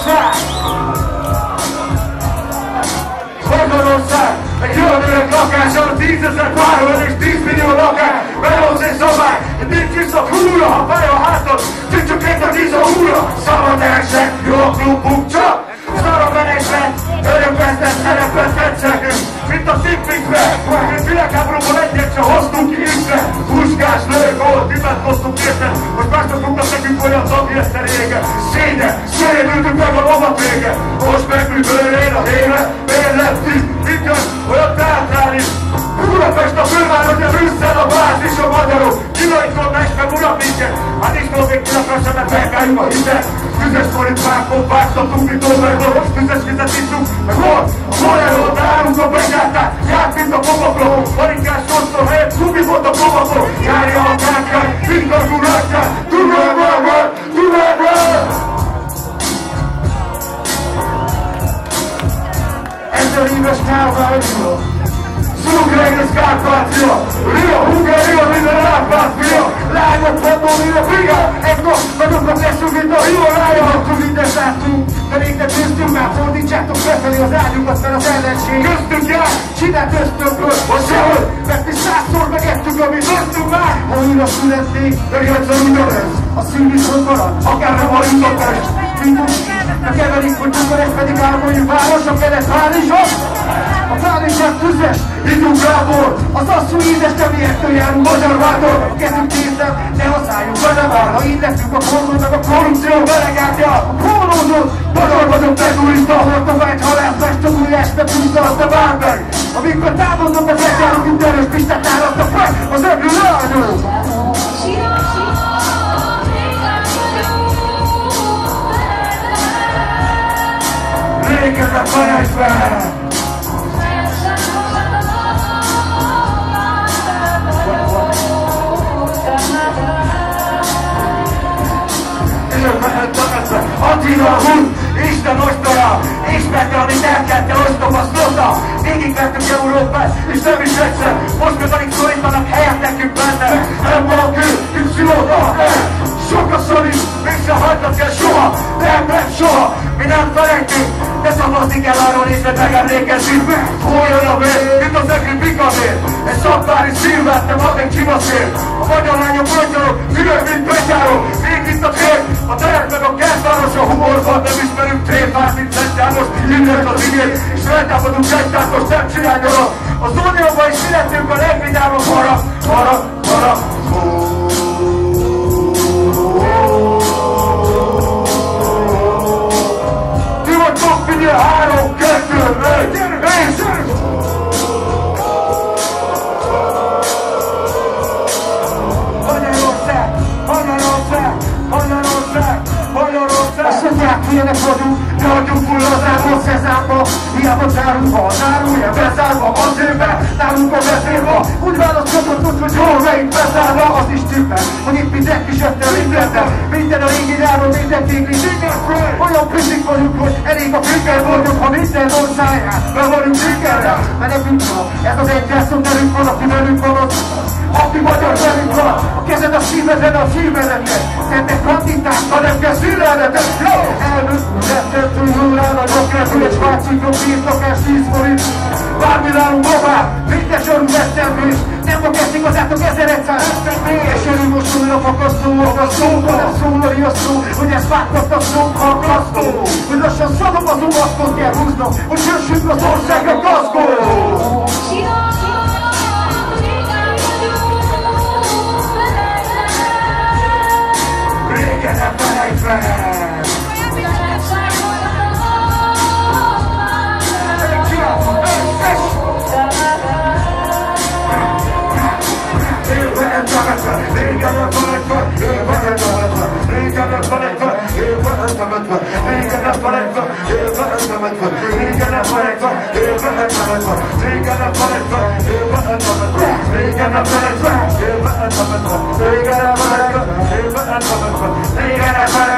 Magyarország, egy olyan öreg lakás, ahol 10 000 párol és 10 millió lakás, belhoz egy szabály, egy nincs vissza húra, ha fáj a hátad, csak egy a 10 a húra, szabad elsek, jó a klubunk csak, szar a menedzsment, örökvesztett szerepet tetszekünk, mint a tippingbe, mint világháborúban egyet se hoztunk ki ügybe, puskás lők, ahol timetkoztunk érte, most másnak fognak nekünk olyan tagja ezt a régen, szényen ültünk meg a lovat vége, most megművőrén a éve, miért lettünk, mindjárt olyan teátrális, Budapest a főváros, a Brüsszel a bázis, a magyarok, kinaikon meg urak minket, hát iskolom még kilakassa, mert felkáljunk a hitet, tüzes forintvákon vágtatunk, mint overlord, tüzes vizet iszunk, meg hol? A Magyarország állunk a begyártát, járt mint a bobakló, varinkás sorszor helyett, kubi volt a bobakló, járja a kákát, mint a durákát, Dunából! 1000 éves Kárpátia, Szugreges Kárpátia, Ria, Hungária, minden Árpátia, lányok Pandónia, Brigád, egy nap, nagyobbak leszünk, mint a Himalája, akkor mindent láttunk, de még nem köztünk már, fordítsátok befelé az ágyunkat, mert az ellenség köztünk jár, csinált köztömből, vagy sehogy, mert mi 100-szor megettük, amit köztünk már, ha újra születnék, de egyszer ugyanez, a szín viszont marad, akár nem vagyunk a test, de keverik, hogy Bukarest pedig álmoljuk város, a kelet Párizsot, a Párizsát tüzes, ígyunk rából, az asszú ízes, nem ilyettől járunk magyar vátor, a kezünk kézzel, ne használjunk vele már, ha így leszünk a korról, meg a korrupció velegátja, a korrózót, magyar vagyok megúrista, hortovágy, halász, mestogulás, bepúzza azt a bármeg, amikor támadnak az egyállat, mint erős pistát állatnak meg, az öblő lányok! Régen a Parázsban! Attila Hund, Isten ostora, ismerte, amit elkelte, ostoba szlota. Végigvettük Európát, és nem is egyszer, most meg alig szorítanak helyet nekünk benne. Nem van kő, mint szilóta, sok a szorít, mégsem hagynak el soha, nem soha, mi nem felejtünk, de szavazni kell arról nézve, megemlékezzünk. Hol jön a vér, mint az egri bikavér, egy szabvári szilvát, nem ad egy csivaszér. A magyar lányok magyarok, hülök, mint betyárok, még itt a tér, a terep meg a kertváros, a humorban nem ismerünk tréfát, mint Szent János, mindent az igény, és feltámadunk egytátos, nem csináljanak. Az Unióban is életünk a legvidámabb harag. Ti vagytok, figyelj, 3, 2, 1, és Magyarország! Azt mondják, milyenek vagyunk, de hagyjuk fullazába, szezámba, hiába zárunk, ha zárulja, bezárva, az évbe, nálunk a vezérva, úgy választhatott, hogy jól melyik bezárva, az is tippel, hogy itt mindenki zsebtel, minden a régi nyáron, minden tigris, olyan piszik vagyunk, hogy elég a finger vagyunk, ha minden orszáját, be vagyunk fingerrel, mert nekünk van, ez az egyes szó velünk van, aki velünk van, az aki magyar velünk van, a kezed a szívedre, a szívedet, szentek kanditák, ha nem kell szívedet, elnök, rettentő hullán, a gyokretű, egy svájcikon, 10 lakás, 10 forint, bármi nálunk babár, minden sorú vesztemlés, nem fog ezt igazátok 1100 és örül most újra fakasztó, a szóban a szól a riasztó, hogy ezt vágtott a szókakasztó, hogy lassan szadom az uvaszkot kell húznom, hogy jössünk az országra gazgó! Régen nem felejtve! Régen